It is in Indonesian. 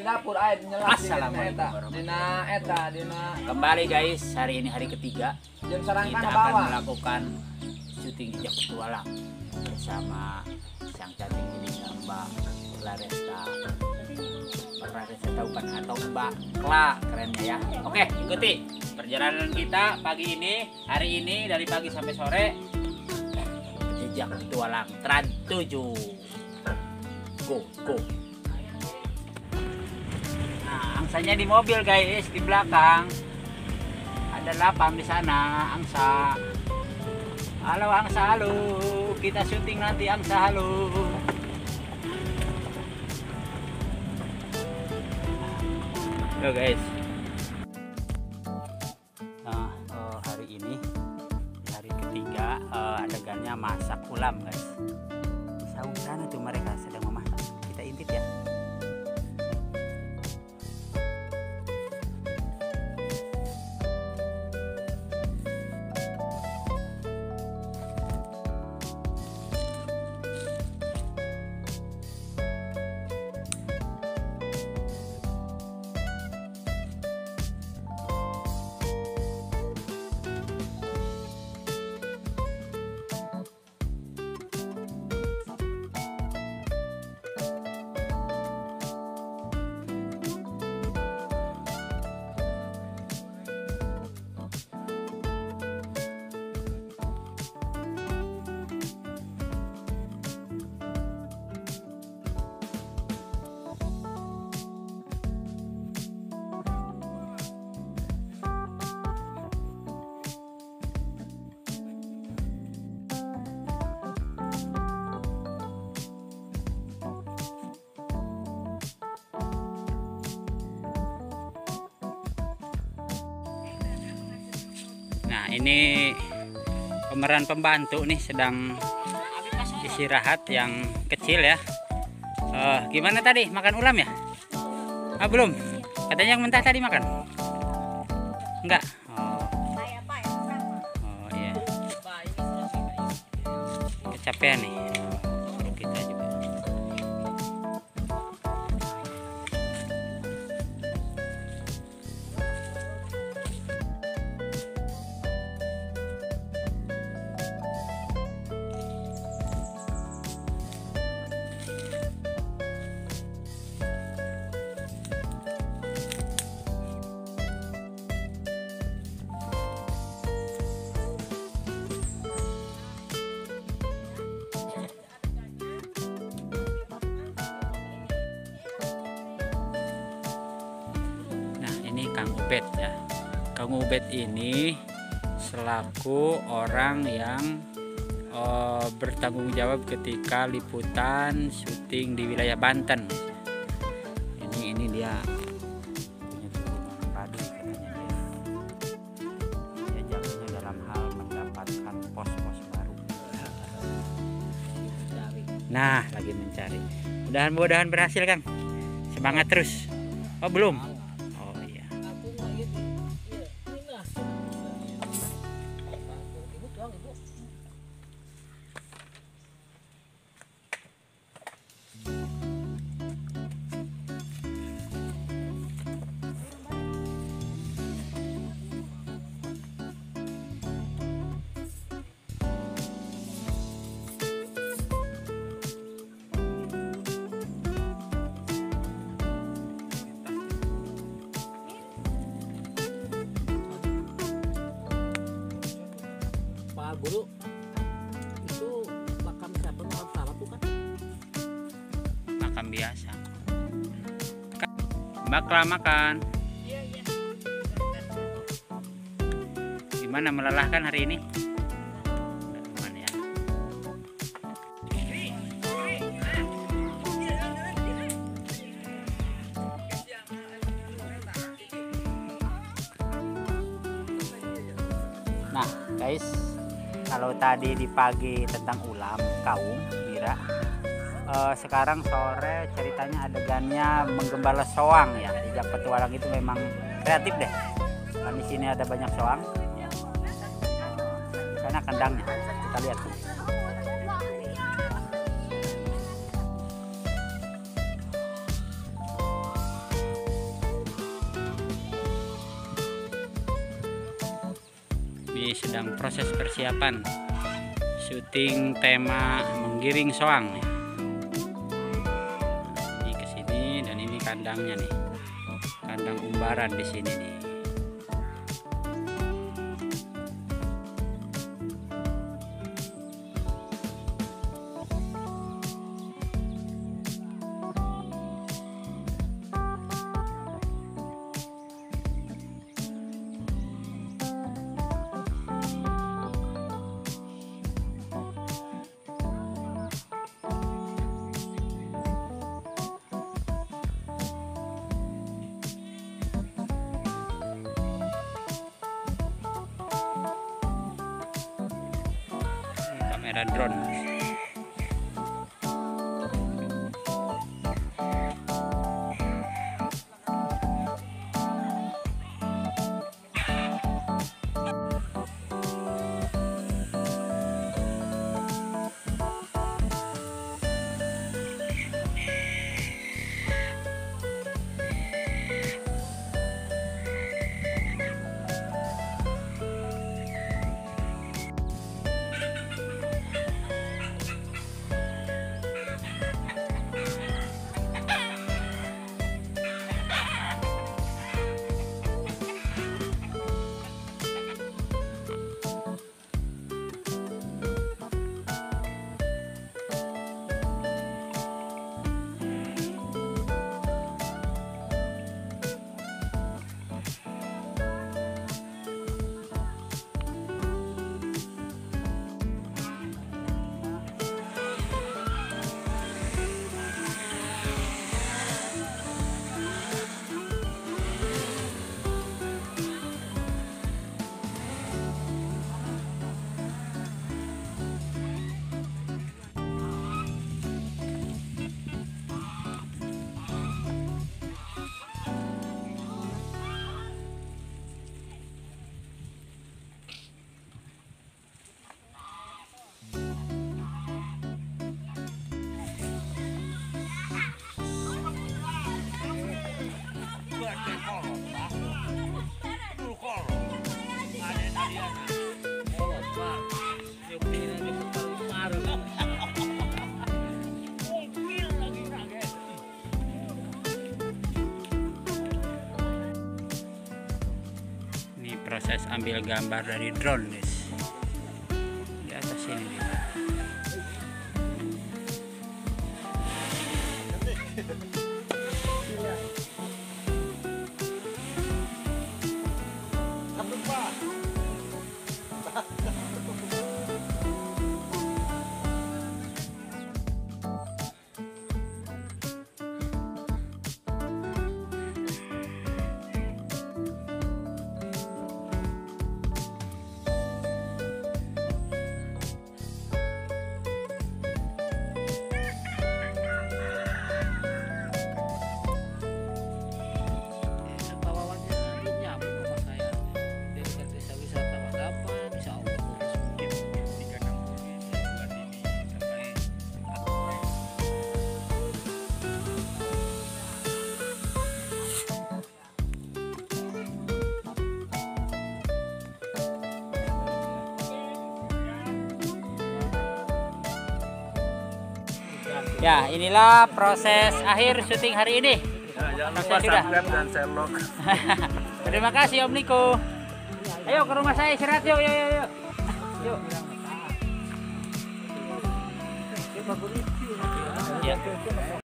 dapur air nyelas Assalamualaikum dina kembali guys, hari ini hari ketiga jam sarang kita kana akan bawah. melakukan syuting jejak petualang bersama sang cantik ini Mbak Laresta. Mbak Laresta tahu kan atau Mbak Kla kerennya ya. Oke, ikuti perjalanan kita pagi ini, hari ini dari pagi sampai sore. Jejak petualang Trans 7. Go. Nah, angsanya di mobil guys, di belakang ada lapang di sana, angsa. Halo angsa, halo. Kita syuting nanti angsa, halo. Halo guys. Nah, hari ini hari ketiga, adegannya masak ulam guys. Saung sana tuh mereka sedang memasak. Kita intip ya. Nah, ini pemeran pembantu nih sedang istirahat yang kecil ya. Gimana tadi makan ulam ya? Belum. Katanya yang mentah tadi makan. Enggak. Oh iya. Kecapean nih. Kita juga. Ini Kang Ubed ya. Kang Ubed ini selaku orang yang bertanggung jawab ketika liputan syuting di wilayah Banten. Ini dia punya turunan padu katanya dia. Dia jagonya dalam hal mendapatkan pos-pos baru. Nah, lagi mencari. Mudah-mudahan berhasil Kang. Semangat terus. Oh belum. Guru itu makam siapa? Makam salah bukan? Makam biasa. Mbak Kla makan. Iya. Gimana melelahkan hari ini? Gimana ya? Nah guys, kalau tadi di pagi tentang ulam kaum Mira, sekarang sore ceritanya adegannya menggembala soang ya. Jejak petualang itu memang kreatif deh. Kan di sini ada banyak soang. Karena kandangnya kita lihat. Ini sedang proses persiapan syuting tema menggiring soang. Ini ke sini dan ini kandangnya nih. Kandang umbaran di sini nih. Kamera drone. Proses ambil gambar dari drone, guys. Di atas sini nih. Ya, inilah proses akhir syuting hari ini. Jangan lupa subscribe dan share vlog. Terima kasih Om Niko. Ayo ke rumah saya istirahat yuk, yuk. Yuk.